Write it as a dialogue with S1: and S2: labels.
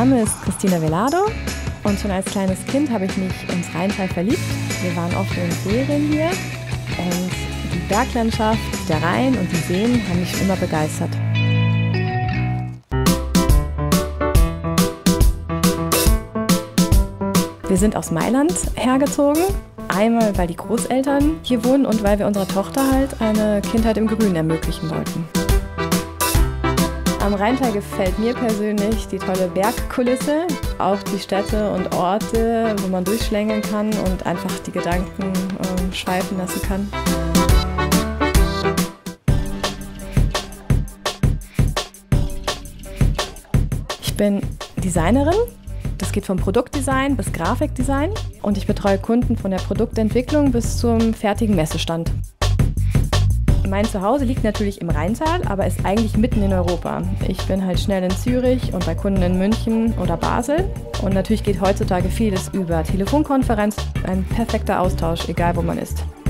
S1: Name ist Christina Velado und schon als kleines Kind habe ich mich ins Rheintal verliebt. Wir waren oft in Ferien hier und die Berglandschaft, der Rhein und die Seen haben mich schon immer begeistert. Wir sind aus Mailand hergezogen. Einmal, weil die Großeltern hier wohnen und weil wir unserer Tochter halt eine Kindheit im Grünen ermöglichen wollten. Am Rheintal gefällt mir persönlich die tolle Bergkulisse, auch die Städte und Orte, wo man durchschlängeln kann und einfach die Gedanken schweifen lassen kann. Ich bin Designerin. Das geht vom Produktdesign bis Grafikdesign und ich betreue Kunden von der Produktentwicklung bis zum fertigen Messestand. Mein Zuhause liegt natürlich im Rheintal, aber ist eigentlich mitten in Europa. Ich bin halt schnell in Zürich und bei Kunden in München oder Basel. Und natürlich geht heutzutage vieles über Telefonkonferenz, ein perfekter Austausch, egal wo man ist.